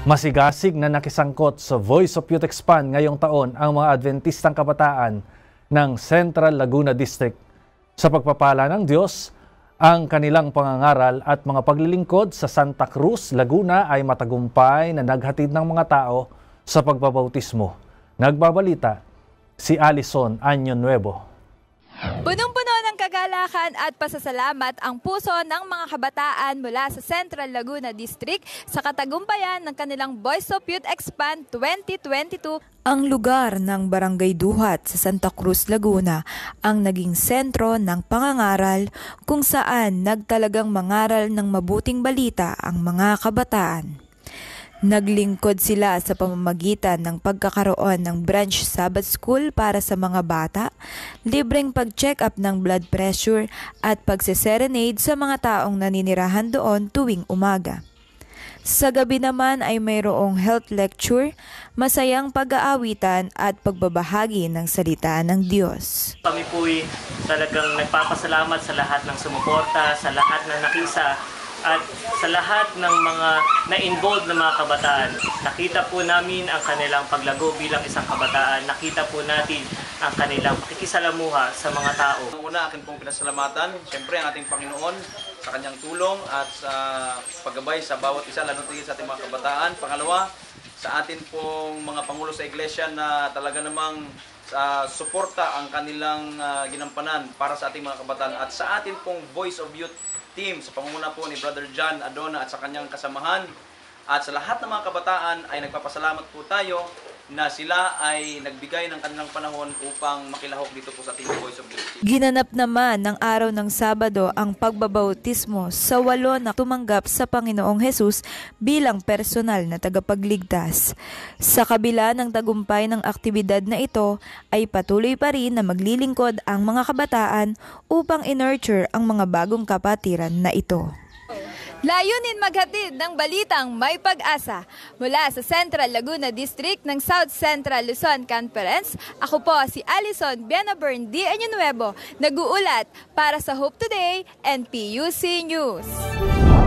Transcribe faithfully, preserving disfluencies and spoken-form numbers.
Masigasig na nakisangkot sa Voice of Youth Expand ngayong taon ang mga Adventistang kabataan ng Central Laguna District. Sa pagpapala ng Diyos, ang kanilang pangangaral at mga paglilingkod sa Santa Cruz, Laguna ay matagumpay na naghatid ng mga tao sa pagbabautismo. Nagbabalita si Alison Año Nuevo. Punong-puno ng kagalakan at pasasalamat ang puso ng mga kabataan mula sa Central Laguna District sa katagumpayan ng kanilang Voice of Youth Expand twenty twenty-two. Ang lugar ng Barangay Duhat sa Santa Cruz, Laguna ang naging sentro ng pangangaral kung saan nagtalagang mangaral ng mabuting balita ang mga kabataan. Naglingkod sila sa pamamagitan ng pagkakaroon ng branch Sabbath School para sa mga bata, libreng pag-check up ng blood pressure at pagseserenade sa mga taong naninirahan doon tuwing umaga. Sa gabi naman ay mayroong health lecture, masayang pag-aawitan at pagbabahagi ng salita ng Diyos. Kami po'y talagang nagpapasalamat sa lahat ng sumuporta, sa lahat ng nakisa, at sa lahat ng mga na-involved na mga kabataan. Nakita po namin ang kanilang paglago bilang isang kabataan. Nakita po natin ang kanilang pakikisalamuha sa mga tao. Una, akin pong pinasalamatan, siyempre ang ating Panginoon sa kanyang tulong at sa paggabay sa bawat isa, lalo tigil sa ating mga kabataan. Pangalawa, sa atin pong mga pangulo sa iglesia na talaga namang uh, suporta ang kanilang uh, ginampanan para sa ating mga kabataan. At sa atin pong Voice of Youth team sa pangunguna po ni Brother John Adona at sa kanyang kasamahan. At sa lahat ng mga kabataan ay nagpapasalamat po tayo na sila ay nagbigay ng kanilang panahon upang makilahok dito po sa ating Voice of Youth. Ginanap naman ng araw ng Sabado ang pagbabautismo sa walo na tumanggap sa Panginoong Hesus bilang personal na tagapagligtas. Sa kabila ng tagumpay ng aktibidad na ito, ay patuloy pa rin na maglilingkod ang mga kabataan upang in-nurture ang mga bagong kapatiran na ito. Layunin maghatid ng balitang may pag-asa. Mula sa Central Laguna District ng South Central Luzon Conference, ako po si Alison Bienabern D. Año Nuevo, nag-uulat para sa Hope Today and P U C News.